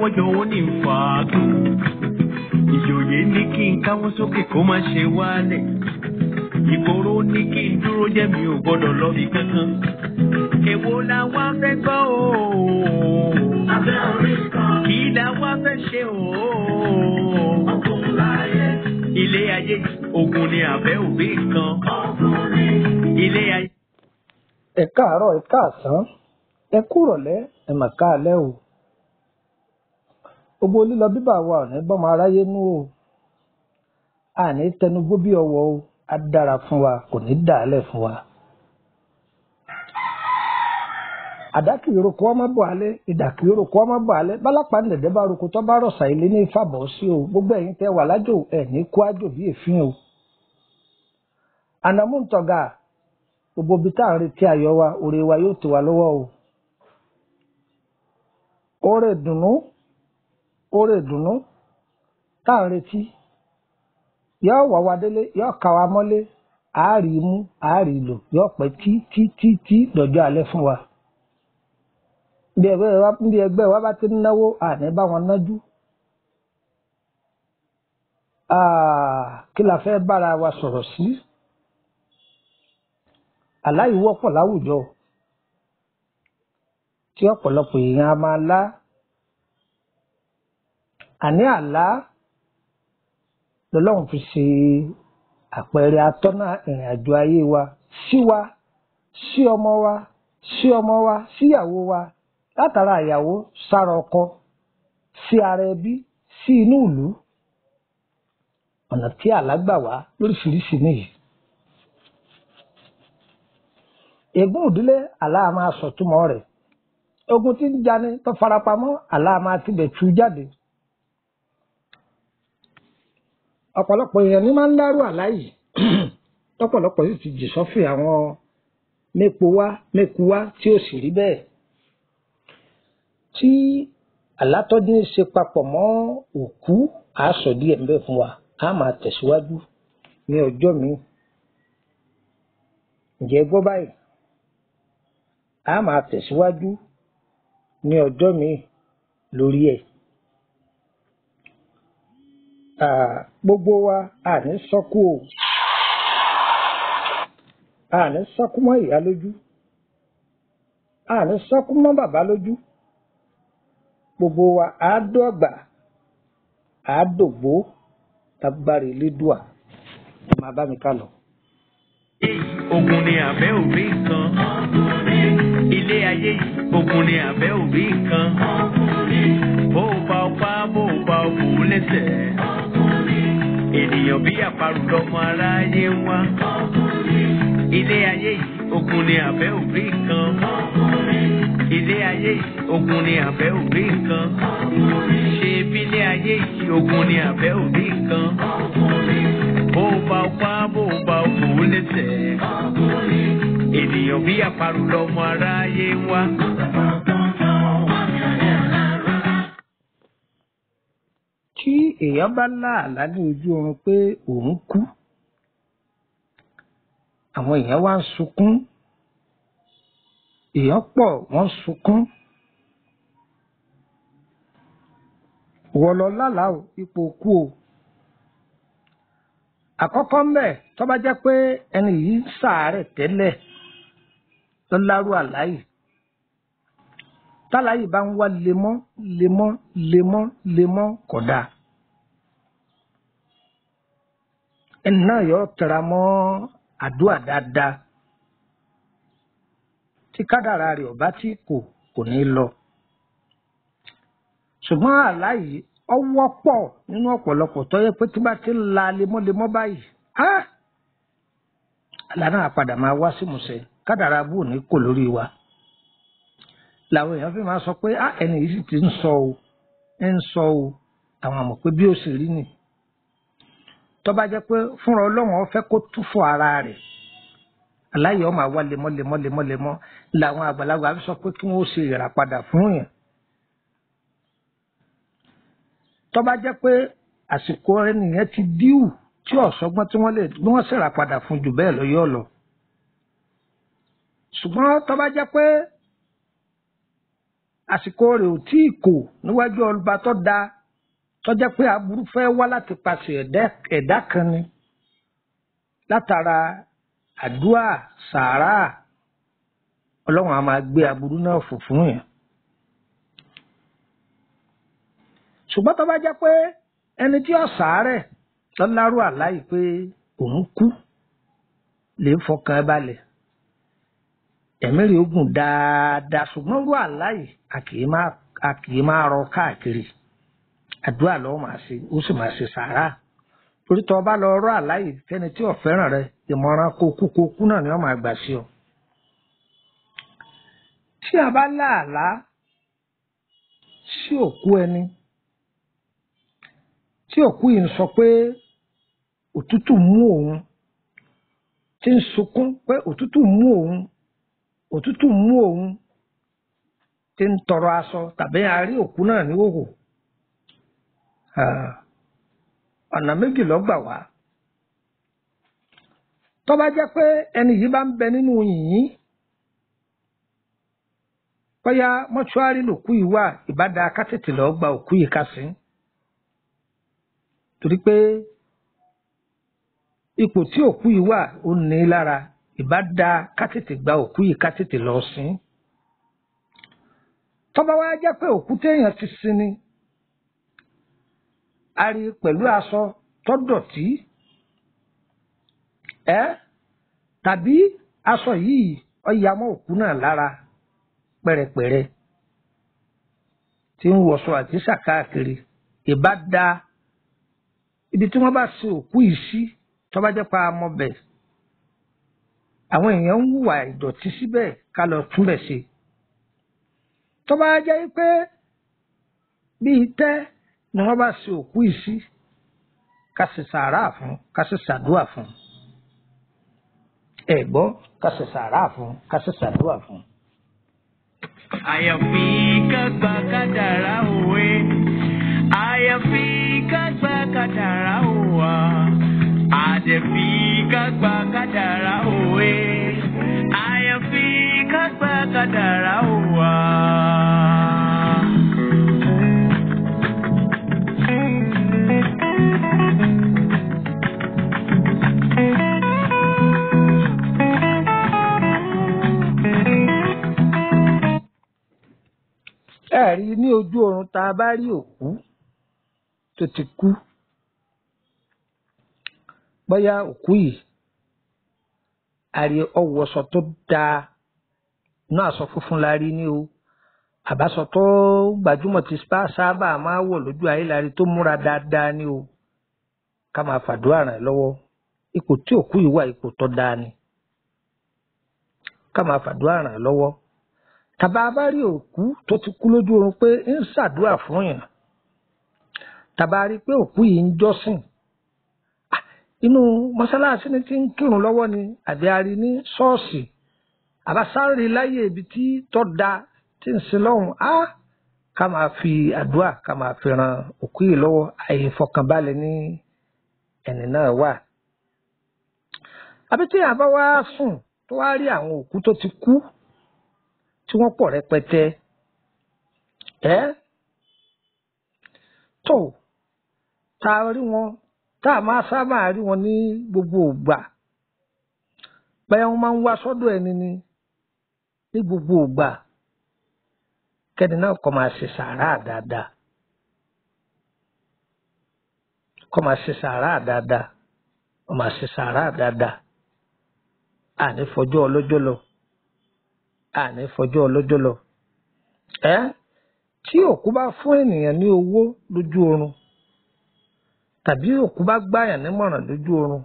lọ́wọ́jọ́ ó ní fàákù. Ìjòyè ní kí n káwọ́ sókè kó má ṣe wálẹ̀. Ìgboro ní kí n dúró jẹ́ mi ò gbọ́dọ̀ lọ bí kankan. Èwo la wá fẹ́ gbọ́ o? Abẹ́ orí kan. Kí la wá fẹ́ ṣe o? Ogun láyé. Ilé ayé ogun ni àbẹ́ òbí kan. Ogun ni. Ilé ayé. Ẹ káàárọ̀, ẹ káàsán, ẹ kúrọ̀lẹ́, ẹ mà káalẹ́ o. Gbogbo lílọ bíbà wa ò ní bọ́mọ aráyé nú o. Àní tẹnugbó bí ọwọ́ o, á dára fún wa, kò ní dàálẹ̀ fún wa. Àdákì ìrókò ọmọ bọ̀ alẹ́, ìdàkì ìrókò ọmọ bọ̀ alẹ́, bálápá ń dẹ̀dẹ̀ bá roko tó bá rọ̀ṣà ilé ní ìfàbọ̀ sí o. Gbogbo ẹ̀yin tẹ́ wà lájò ẹ̀ ní kó àjò bí èéfín o. Ànàmú ń tọ̀gà gbogbo ibi tá à ń retí ayọ̀ wa, òrè wa yóò tò wá lọ́wọ́ o. Oore ìdùnnú tá à ń retí yóò wá wa délé, yóò ká wa mọ́lé, àárí mú àárí lò, yóò pẹ́ tí dọ̀jọ́ alẹ́ fún wa. Bí ẹgbẹ́ wa bá ti ń náwó àní bá wọn nájú. Kí la fẹ́ bára wa sọ̀rọ̀ sí? Àlá yìí wọ́pọ̀ láwùjọ tí ọ̀pọ̀lọpọ̀ èèyàn a máa lá. Àní àlá lọ́lọ́run fi ṣe àpẹẹrẹ atọ́nà ìrìn àjò ayé wa, sí ọmọ wa, síyàwó wa, látara ìyàwó sára ọkọ, sí ara ẹbí, sí inú ìlú. Ọ̀nà tí àlá gbà wá lóríṣiríṣi nìyí. Ègún ìdílé àlá máa sọ̀túnmọ́ rẹ̀. Ogun tí ń jani tó farapamọ́ àlá máa tibẹ̀ tú jáde. Ọ̀pọ̀lọpọ̀ èèyàn ní máa ń dárú àlá yìí tọ́pọ̀lọpọ̀ sì ti jì sọ́fìn àwọn mẹ́kúwá tí ó sì rí bẹ́ẹ̀. Tí àlá tó ní ṣe papọ̀ mọ́ òkú àásọ díẹ̀ ń bẹ fún wa, a máa tẹ̀síwájú ní ọjọ́ mi. Ǹjẹ́ gbọ́ báyìí? A máa tẹ̀síwájú ní ọjọ́ mi lórí ẹ̀. Gbogbo wa àní sọ́kú o, àní sọ́kú mọ́ ìyá lójú, àní sọ́kú mọ́ bàbá lójú. Gbogbo wa àádọ́gbà àádògbó tagbárí lédùà. Ẹ máa bá mi ká lọ. Ogun ni àbẹ́ òbí kan. Ilé ayé yìí ogun ni àbẹ́ òbí kan. Bó o bá ọpá bó o bá ọkù lẹ́sẹ̀. Ènìyàn bí àparò lọ́mọ aráyé wá. Ilé ayé yìí ogun ni àbẹ́ òbí kan. Ilé ayé yìí ogun ni àbẹ́ òbí kan. Ṣé bí ilé ayé yìí ogun ni àbẹ́ òbí kan. Bó o bá ọpá bó o bá ọkù lẹ́sẹ̀. Ènìyàn bí àparò lọ́mọ aráyé wá. Tí èèyàn bá lá àlá ní ojú oorun pé òun kú, àwọn èèyàn wá ń sunkún, èèyàn pọ̀ wọ́n sunkún. Wọ́n lọ lálàá o, ipò kú o. Àkọ́kọ́ mbẹ̀ tó bá jẹ́ pé ẹni yìí ń ṣàárẹ̀ tẹ́lẹ̀ ló lárú àlá yìí. Tálá yìí bá ń wá lemọ́ kódà. Ẹni náà yóò tẹra mọ́ àdúrà dáadáa. Tí kádàrá rẹ̀ ọ̀bá tí kò ní lọ. Ṣùgbọ́n àlá yìí ó wọ́pọ̀ nínú ọ̀pọ̀lọpọ̀ tó yẹ pé tí bá ti ń la lemọ́ báyìí, àlá náà padà máa wá sí ìmúṣẹ. Kádàrá bú ní kò lórí wa. Làwọn èèyàn fi máa sọ pé ẹni yìí sì ti ń sọ o, àwọn àmọ̀ pé bí ó sì rí nì. Tó bá jẹ́ pé fúnra Ọlọ́run ó fẹ́ kó túfọ̀ ara rẹ̀, àlá yìí ó máa wá lemọ́ làwọn àgbàlagbà fi sọ pé kí wọ́n ó ṣe ìràpadà fún yẹn. Tó bá jẹ́ pé àsìkò ẹnìyẹn ti díù tí ọ̀sọ́gbọ́n tí wọ́n sì ràpadà fún jù bẹ́ẹ̀ lọ yóò lọ. Ṣùgbọ́n tó bá jẹ́ pé àsìkò rẹ̀ ò tí ì kò níwájú ọba tó dá tó jẹ́ pé aburú fẹ́ wá láti pàṣẹ ẹ̀dá kan ni látara àdúà sàárà ọlọ́run á máa gbé aburú náà fò fún yẹn. ṣùgbọ́n tó bá jẹ́ pé ẹni tí ó sàárẹ̀ lọ́lárú àláyé pé òun kú lè fọkàn balẹ̀ ẹ̀mí rẹ̀ ogun dáadáa ṣùgbọ́n rú àláyé a kì í máa rọ káàkiri àdúrà lọ́wọ́ máa ṣe ó sì máa ṣe sàárà torí tó bá lọ rọ àláyé fẹ́ni tí ò fẹ́ràn rẹ̀ ìmọ̀ràn kókú náà ni wọ́n máa gbà sí ọ. tí a bá láàlá sí òkú ẹni tí òkú yìí ń sọ pé òtútù mú òun tí ń sunkún pé òtútù mú òun tí ń tọrọ aṣọ tàbí a rí òkú náà ní hòhò ọ̀nà méjì ló gbà wá. tó bá jẹ́ pé ẹni yìí bá ń bẹ nínú yìnyín bóyá mọ́ṣúárì lòkú yìí wà ìbádá kátètè lọ gba òkú yìí kásìn torí pé ipò tí òkú yìí wà ó ní lára ìbádá kátètè gba òkú yìí kátètè lọ sìn. tó bá wá jẹ́ pé òkú téèyàn ti sin ni a rí pẹ̀lú aṣọ tó dọ̀tí tàbí aṣọ yìí ó ya mọ́ òkú náà lára pẹ̀rẹ̀pẹ̀rẹ̀ tí ń wọṣọ àtísà káàkiri ìbá da ibi tí wọ́n bá sin òkú yìí sí tó bá jẹ́ pa amọ̀bẹ̀ àwọn èèyàn ń hùwà ìdọ̀tí síbẹ̀ ká lọ túnbẹ̀ ṣe. tó bá jẹ́ pé bíi tẹ́ ni wọ́n bá sin òkú yìí sí ká ṣe sàárà fún ká ṣe ṣàdúà fún ẹ gbọ́ ká ṣe sàárà fún ká ṣe ṣàdúà fún. àyàfi ká gba kádàrá òwe àyàfi ká gba kádàrá òwà àdẹ̀fi ká gba kádàrá òwe àyàfi ká gba kádàrá òwà. ẹ̀rí ní ojú oorun tá a bá rí òkú tó ti kú bóyá òkú yìí àrí ọwọ́sọ tó dáa náà aṣọ funfun la rí ní o àbáṣọ tó gbajúmọ̀ ti sábà máa wọ̀ lójú ayé la rí tó múra dáadáa ní o ká máa fàdúrà ràn lọ́wọ́ ipò tí òkú yìí wà ipò tó dáa ni ká máa fàdúrà ràn lọ́wọ́. tàbá bá rí òkú tó ti kú lójú oorun pé ń ṣàdúrà fún yàn tàbá rí pé òkú yìí ń jọ́sìn inú mọ́sálásí ni ti ń kírun lọ́wọ́ ni àbí a rí ní ṣọ́ọ̀ṣì àbásáré láyé ibi tí tọ́ da tí ń sin lọ́hùn ká máa fi àdúrà ká máa fi ran òkú yìí lọ́wọ́ àìfọkànbalẹ̀ ní ẹni náà wà. àbí tí àbá wá sùn tó wá rí àwọn òkú tó ti kú tí wọ́n pọ̀ rẹpẹtẹ tó tá a rí wọn tá a máa sábà rí wọn ní gbogbo ìgbà báyà wọn máa ń wá sọ́dọ̀ ẹni ní gbogbo ìgbà kẹ́ni náà kọ́ máa ṣe sàárà dáadáa kọ́ máa ṣe sàárà dáadáa kọ́ máa ṣe sàárà dáadáa àní fọjọ́ ọlọ́jọ́ lọ àní fọjọ́ ọlọ́jọ́ lọ tí òkú bá fún ènìyàn ní owó lójú oorun tàbí òkú bá gbàyàn nímọ̀ràn lójú oorun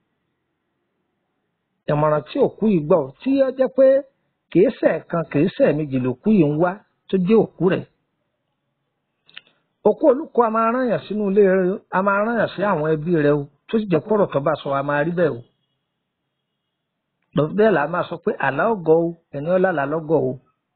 ìmọ̀ràn tí òkú yìí gbọ́ tí ó jẹ́ pé kìí ṣẹ̀kan kìí ṣẹ̀méjì lòkú yìí ń wá tó jẹ́ òkú rẹ̀ òkú olùkọ́ a máa rányàn sínú ilé rẹ̀ a máa rányàn sí àwọn ẹbí rẹ̀ o tó sì jẹ́ pọ̀rọ̀ tó bá sọ a máa rí bẹ́ẹ̀ o bẹ́ẹ̀ là máa sọ pé àlá ọgọ́ o ẹni ọlá là lọ́gọ́ o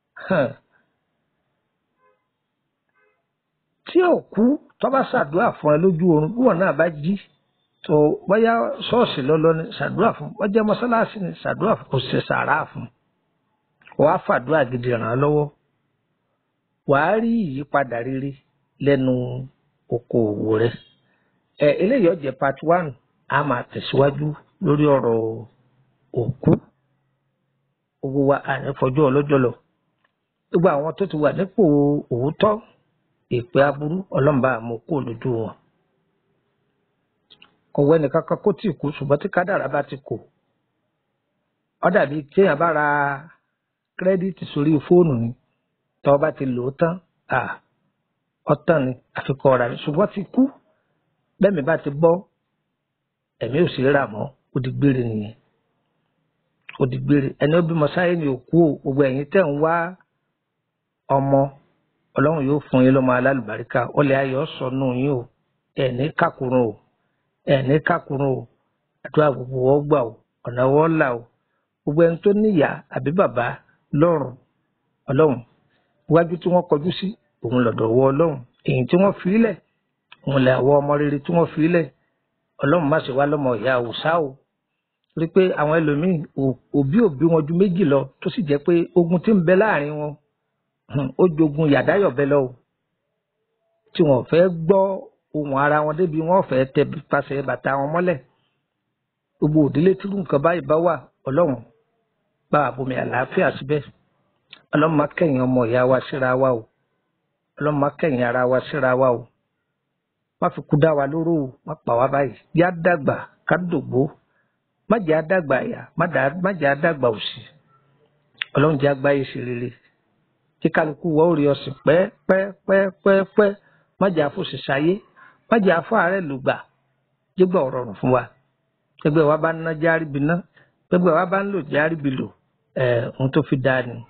tí òkú tó bá ṣàdúrà fún ẹ lójú oorun bí wọn náà bá jí tó bóyá ṣọ́ọ̀ṣì lọ́lọ́ ni ṣàdúrà fún wọ́n jẹ́ mọ́sálásí ni ṣàdúrà fún kò ṣe sàárà fún wàá fàdúrà gidi ràn án lọ́wọ́ wàá rí ìyípadà rere lẹ́nu okòòwò rẹ. Eléyìí ó jẹ́ part 1. A máa tẹ̀síwájú lórí ọ̀rọ̀ òkú. Owó wa ànífọjọ́ ọlọ́jọ́ lọ. Gbogbo àwọn tó ti wà nípò òótọ́ èpè aburú ọlọ́mbà àmọ́ kó lójú wọn. Ọ̀wọ́ ẹnìkan kan kó tí kú ṣùgbọ́n tí kádàrá bá ti kò. Ó dàbí téèyàn bá ra kírẹ́díìtì sórí fóònù ni tọ́ bá ti lò ó tán ọ̀tán ni àfikọ́ ọ̀rà rẹ̀ ṣùgbọ́n ti kú bẹ́ẹ̀mi bá ti bọ́ ẹ̀mí ò sí rà mọ́ ó di gbére nìyẹn. Ó di gbére ẹni ó bímọ sáyé ni òkú o. Gbogbo ẹ̀yin tẹ̀ ń wá ọmọ ọlọ́run yóò fún yín lọ́mọ alálùbáríkà ọlẹ́ ayọ̀ sọnù yín o. ẹ̀ní kàkùrún o. ẹ̀ní kàkùrún o. àdúrà gbogbo wọ́n gbà o. ọ̀nà wọ́n là o. gbogbo ẹni tó níyà àbí bàbá lọ́rùn ọlọ́run iwájú tí wọ́n kọjú sí òun lọ́dọ̀ wọ ọlọ́run. èyí tí wọ́n fi ilẹ̀ òun lè àwọ ọmọ rere tí wọ́n fi ilẹ̀ ọlọ́run má ṣe wá lọ́mọ ìyá òòṣà o. rí pé àwọn ẹlòmíín òbí wọn ju méjì lọ tó sì jẹ́ pé ogun tí ń bẹ láàrin wọn ó jogun yàdáyọ̀bẹ lọ o. tí wọ́n fẹ́ gbọ́ ohùn ara wọn débi wọ́n fẹ́ tẹ pàṣẹ bàtà wọn mọ́lẹ̀. gbogbo òdílé tí nǹkan báyìí bá wà ọlọ́run bá àbomi àlàáfíà síbẹ̀. ọlọ́run má kẹ́yìn ọmọ ìyá wa síra wa o. ọlọ́run má kẹ́yìn ara wa síra wa o. má fi kú dá wa lóró o. má pa wá báyìí. yá dàgbà ká dògbó. má jẹ́ àdàgbà àyà má jẹ́ àdàgbà òsì. ọlọ́run jẹ́ àgbáyé ṣe rere. kí kálukú wọ́ orí ọ̀sìn pẹ́ẹ́pẹ́ẹ́pẹ́ẹ́pẹ́. má jẹ́ àfòsì sáyé. má jẹ́ àfọ́ àárẹ̀ lùgbà. jẹ́gbà ọ̀rọ̀ rùn fún wa. gbẹgbẹ́ wa bá ń ná járíbi ná. gbẹgbẹ́ wa bá ń lò járíbi lò. ohun tó fi dáa ni.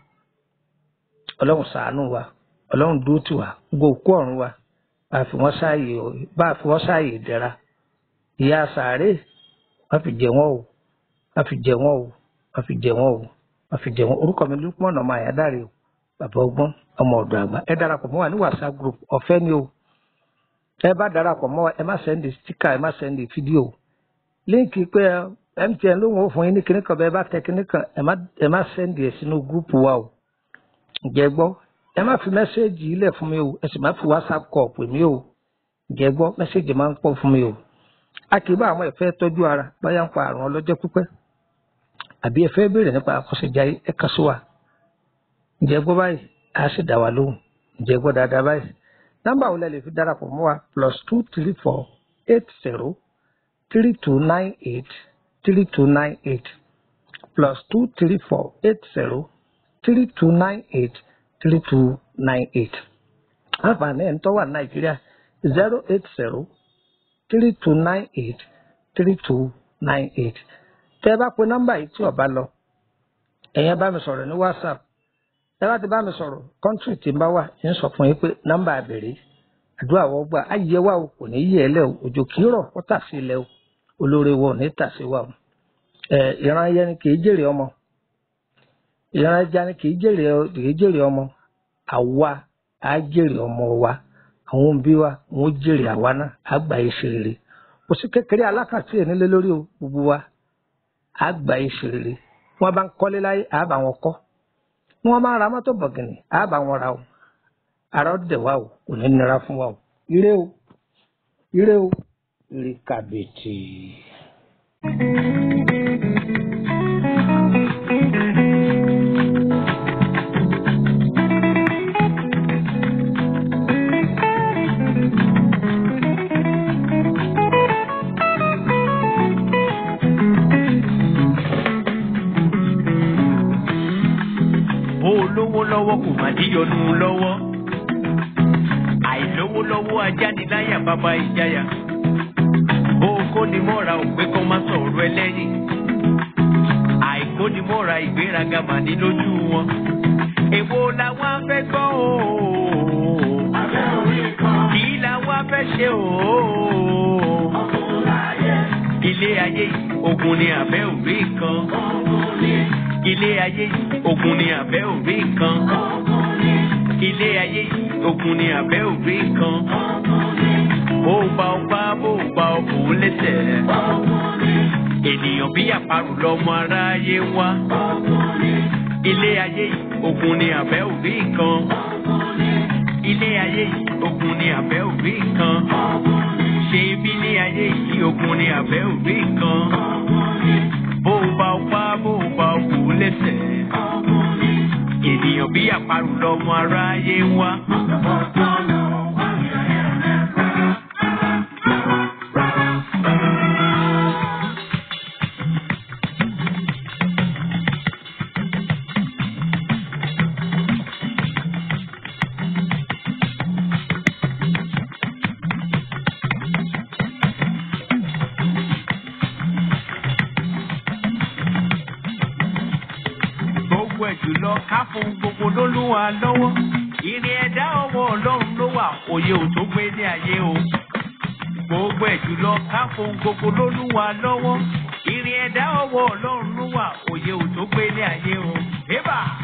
ọlọ́run ṣàánú wa. ọlọ́run dúró tì wá. gbogbo òkú ọ̀run wa. bá a fi wọ́n sáàyè ìdẹ̀ra. ìyà sàárè má fi jẹ wọ́n o. má fi jẹ wọ́n o. má fi jẹ wọ́n o. má fi jẹ wọ́n. orúkọ mi Lukman ọmọ Àyádáre o. bàbá ọgbọ́n ọmọ ọ̀dọ̀ àgbà. ẹ darapọ̀ mọ́ wa ní WhatsApp group ọ̀fẹ́ ni o. ẹ bá darapọ̀ mọ́ wa ẹ má sẹ́ndì stíkà ẹ má sẹ́ndì fídíò. líǹkì pé MTN ló ń wò fún yín ní kíní kan bẹ́ẹ̀ bá tẹ kíní kan ẹ má sẹ́ndì ẹ̀ sínú gúrúùpù wa o. ǹjẹ́ gbọ́ ẹ má fi mẹ́sẹ́ẹ̀jì ilẹ̀ fún mi o. ẹ sì má fi WhatsApp kọ̀ pè mí o. ǹjẹ́ gbọ́ mẹ́sẹ́ẹ̀jì máa ń pọ̀ fún mi o. a kì í bá àwọn ẹ̀fẹ́ tọ́jú ara báyà ń pa àrùn ọlọ́jọ́ pípẹ́ àbí ẹ̀fẹ́ béèrè nípa àkọsẹ̀jáyé ẹ kàn sí wa. ǹjẹ́ gbọ́ báyìí a sì dá wa lóhùn. ǹjẹ́ gbọ́ dáadáa báyìí nọ́mbà wo lẹ lè fi darapọ̀ mọ́ wa +234 80 3298 3298 +234 80 3298 3298. àǹfààní ẹ̀ ń tọ́wà Nàìjíríà 080 3298 3298. tẹ́ ẹ bá pe nọ́mbà yìí tí ó bá lọ ẹ̀yin bá mi sọ̀rọ̀ ní WhatsApp. ẹ bá ti bá mi sọ̀rọ̀ kọ́ńtírì tí ń bá wà ń sọ fún yín pé nọ́mbà àbẹ̀rẹ̀ àdúrà wọ́n gbà ayé wa o kò ní yí ẹ lẹ́ o òjò kì í rọ̀ kó tà sí ilẹ̀ o olóore wọ̀ ní tà sí wa o. ìran ẹyẹ ni kì í jèrè ọmọ. ìran ẹja ni kì í jèrè ọmọ. àwa á jèrè ọmọ wa àwọn òbí wa wọn ó jèrè àwa náà àgbà ìṣe rere. kò sí kékeré alákàtí ẹ̀ nílé lórí o gbogbo wa àgbà ìṣe rere. wọ́n bá ń kọ́lé láyé àbá wọn kọ́. wọ́n máa ra mọ́tò bọ̀gìnì àbá wọn ra o. ara ọ̀dẹ̀ wa o kò ní nira fún wa o. ire o ire o ire kàbètì. Olówó lọ́wọ́ kò má díyọnu lọ́wọ́. Àìlówó lọ́wọ́ ajániláyà bàbá ìjáyà. Oko ni mọ́ra òpé kan má sọ̀rọ̀ ẹlẹ́yìn. Àìkó ni mọ́ra ìgbéraga mà ní lójú wọn. Èwo làwọn afẹ́ gbọ́ o. Abẹ́ orí kan. Kì í làwọn afẹ́ ṣe o. Ọkùnrin láyé. Ilé ayé yìí ogun ni àbẹ́ òrí kan. Ọkùnrin. Ilé ayé yìí ogun ni àbẹ́ òrí kan. Ọkùnrin. Ilé ayé yìí ogun ni àbẹ́ òrí kan. Ọkùnrin. Bó bá òun lẹ́sẹ̀. Ọkùnrin. Ènìyàn bí àparò lọ́mọ aráyé wá. Ọkùnrin. Ilé ayé yìí ogun ni àbẹ́ òrí kan. Ọkùnrin. ilé ayé yìí ogun ni àbẹ́ òbí nǹkan. ṣé ibi ní ayé yìí ogun ni àbẹ́ òbí nǹkan. bó o bá wá bó o bá wù ú lẹ́sẹ̀. ènìyàn bí àparò lọmọ aráyé ń wá. Jùlọ ká fún gbogbo lólúwa lọ́wọ́. Ìrìn ẹ̀dá ọwọ́ Ọlọ́run ló wà, òye ò tó gbé ní ayé o. Gbogbo ẹ̀ jùlọ ká fún gbogbo lólúwa lọ́wọ́. Ìrìn ẹ̀dá ọwọ́ Ọlọ́run ló wà, òye ò tó gbé ní ayé o. Ébà!